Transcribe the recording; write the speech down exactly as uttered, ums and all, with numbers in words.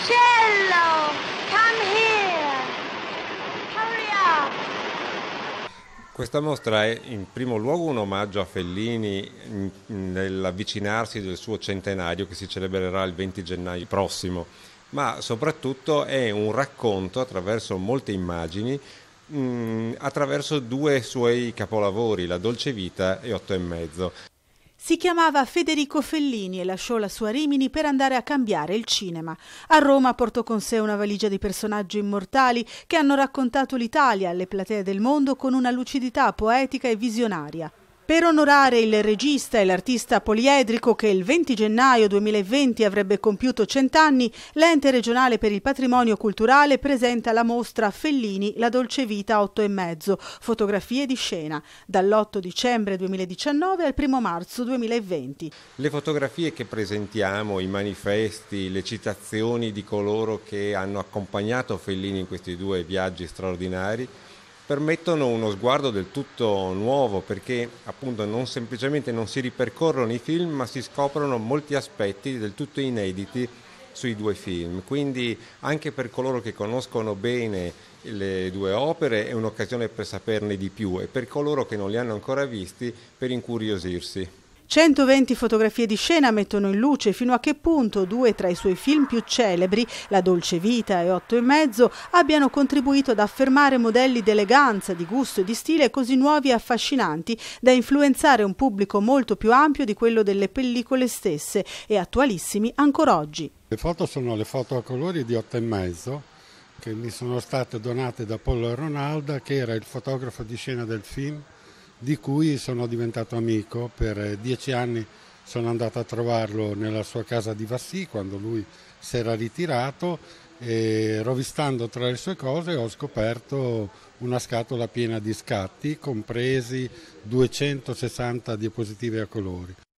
Cello, come here. Hurry up. Questa mostra è in primo luogo un omaggio a Fellini nell'avvicinarsi del suo centenario che si celebrerà il venti gennaio prossimo, ma soprattutto è un racconto attraverso molte immagini, mh, attraverso due suoi capolavori, La dolce vita e Otto e mezzo. Si chiamava Federico Fellini e lasciò la sua Rimini per andare a cambiare il cinema. A Roma portò con sé una valigia di personaggi immortali che hanno raccontato l'Italia alle platee del mondo con una lucidità poetica e visionaria. Per onorare il regista e l'artista poliedrico che il venti gennaio duemilaventi avrebbe compiuto cent'anni, l'Ente regionale per il patrimonio culturale presenta la mostra Fellini, La dolce vita otto e mezzo, fotografie di scena, dall'otto dicembre duemiladiciannove al primo marzo duemilaventi. Le fotografie che presentiamo, i manifesti, le citazioni di coloro che hanno accompagnato Fellini in questi due viaggi straordinari permettono uno sguardo del tutto nuovo, perché appunto non semplicemente non si ripercorrono i film, ma si scoprono molti aspetti del tutto inediti sui due film. Quindi anche per coloro che conoscono bene le due opere è un'occasione per saperne di più, e per coloro che non li hanno ancora visti per incuriosirsi. centoventi fotografie di scena mettono in luce fino a che punto due tra i suoi film più celebri, La dolce vita e Otto e mezzo, abbiano contribuito ad affermare modelli d'eleganza, di gusto e di stile così nuovi e affascinanti da influenzare un pubblico molto più ampio di quello delle pellicole stesse e attualissimi ancora oggi. Le foto sono le foto a colori di Otto e mezzo che mi sono state donate da Paul Ronalda, che era il fotografo di scena del film, di cui sono diventato amico. Per dieci anni sono andato a trovarlo nella sua casa di Vassì quando lui si era ritirato, e rovistando tra le sue cose ho scoperto una scatola piena di scatti, compresi duecentosessanta diapositive a colori.